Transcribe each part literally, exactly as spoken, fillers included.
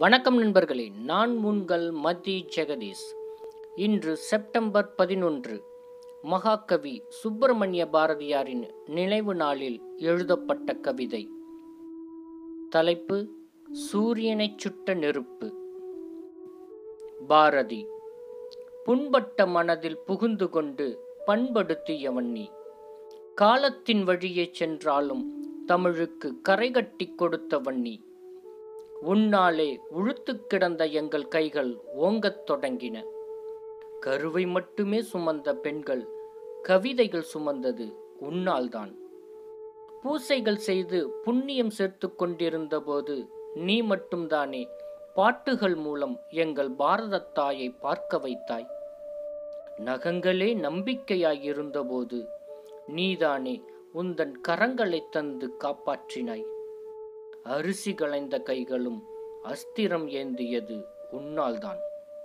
வணக்கம் நண்பர்களே, நான் உங்கள் மதி ஜெகதீஷ். இன்று செப்டம்பர் பதினொன்று, மகாகவி சுப்பிரமணிய பாரதியாரின் நினைவு நாளில் எழுதப்பட்ட கவிதை. தலைப்பு: சூரியனைச் சுட்ட நெருப்பு. பாரதி. புண்பட்ட மனதில் புகுந்து கொண்டு பண்படுத்தியவன் நீ. காலத்தின் வழியே சென்றாலும் தமிழுக்கு கரை கட்டி கொடுத்தவன் நீ. உன்னாலே உழுத்து கிடந்த எங்கள் கைகள் ஓங்கத் தொடங்கின. கருவை மட்டுமே சுமந்த பெண்கள் கவிதைகள் சுமந்தது உன்னால்தான். பூசைகள் செய்து புண்ணியம் சேர்த்து கொண்டிருந்த போது நீ மட்டும்தானே பாட்டுகள் மூலம் எங்கள் பாரத தாயை பார்க்க வைத்தாய். நகங்களே நம்பிக்கையாய் இருந்தபோது நீதானே உந்தன் கரங்களை தந்து காப்பாற்றினாய். அரிசி களைந்த கைகளும் அஸ்திரம் ஏந்தியது உன்னால்தான்.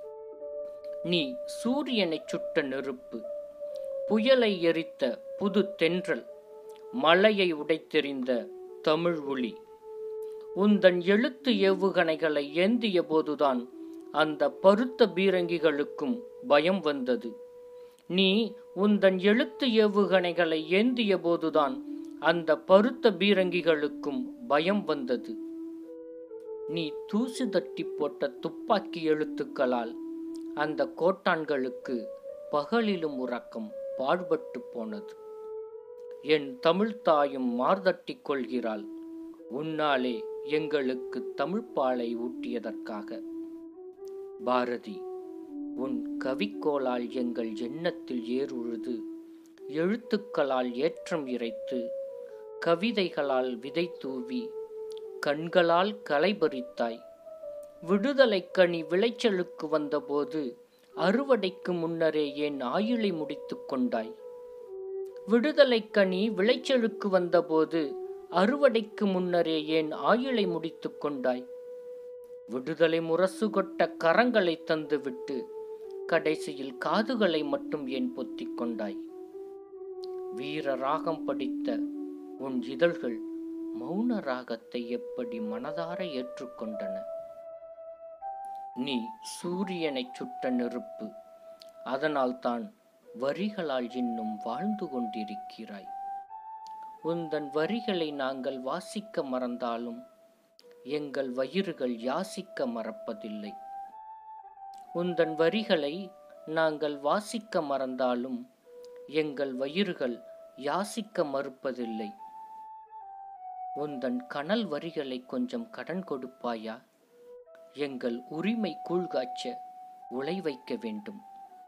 நீ சூரியனைச் சுட்ட நெருப்பு, புயலை எரித்த புது தென்றல், மலையை உடைத்தெறிந்த தமிழ் ஒளி. உந்தன் எழுத்து ஏவுகணைகளை ஏந்திய போதுதான் அந்த பருத்த பீரங்கிகளுக்கும் பயம் வந்தது. நீ உந்தன் எழுத்து ஏவுகணைகளை ஏந்திய போதுதான் அந்த பருத்த பீரங்கிகளுக்கும் பயம் வந்தது. நீ தூசு தட்டி போட்ட துப்பாக்கி எழுத்துக்களால் அந்த கோட்டான்களுக்கு பகலிலும் உறக்கம் பாழ்பட்டு போனது. என் தமிழ் தாயும் மார்தட்டி கொள்கிறாள் உன்னாலே எங்களுக்கு தமிழ்ப்பாலை ஊட்டியதற்காக. பாரதி. உன் கவிக்கோளால் எங்கள் எண்ணத்தில் ஏறுழுது, எழுத்துக்களால் ஏற்றம் இறைத்து, கவிதைகளால் விதை தூவி, கண்களால் களை பறித்தாய். விடுதலை கனி விளைச்சலுக்கு வந்தபோது அறுவடைக்கு முன்னரே ஏன் ஆயுளை முடித்து கொண்டாய். விடுதலை கனி விளைச்சலுக்கு வந்தபோது அறுவடைக்கு முன்னரே ஏன் ஆயுளை முடித்து கொண்டாய். விடுதலை முரசு கொட்ட கரங்களை தந்துவிட்டு கடைசியில் காதுகளை மட்டும் ஏன் பொத்திக் கொண்டாய். வீர ராகம் படித்த உன் இதழ்கள் மௌன ராகத்தை எப்படி மனதார ஏற்றுக்கொண்டன. நீ சூரியனைச் சுட்ட நெருப்பு, அதனால்தான் வரிகளால் இன்னும் வாழ்ந்து கொண்டிருக்கிறாய். உந்தன் வரிகளை நாங்கள் வாசிக்க மறந்தாலும் எங்கள் வயிறுகள் யாசிக்க மறப்பதில்லை. உந்தன் வரிகளை நாங்கள் வாசிக்க மறந்தாலும் எங்கள் வயிறுகள் யாசிக்க மறுப்பதில்லை. உந்தன் கனல் வரிகளை கொஞ்சம் கடன் கொடுப்பாயா? எங்கள் உரிமை கூழ்காய்ச்ச உலை வைக்க வேண்டும்.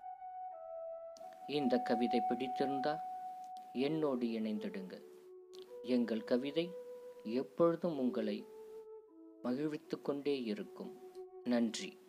இந்த கவிதை பிடித்திருந்தா என்னோடு இணைந்திடுங்க. எங்கள் கவிதை எப்பொழுதும் உங்களை மகிழ்வித்துக் கொண்டே இருக்கும். நன்றி.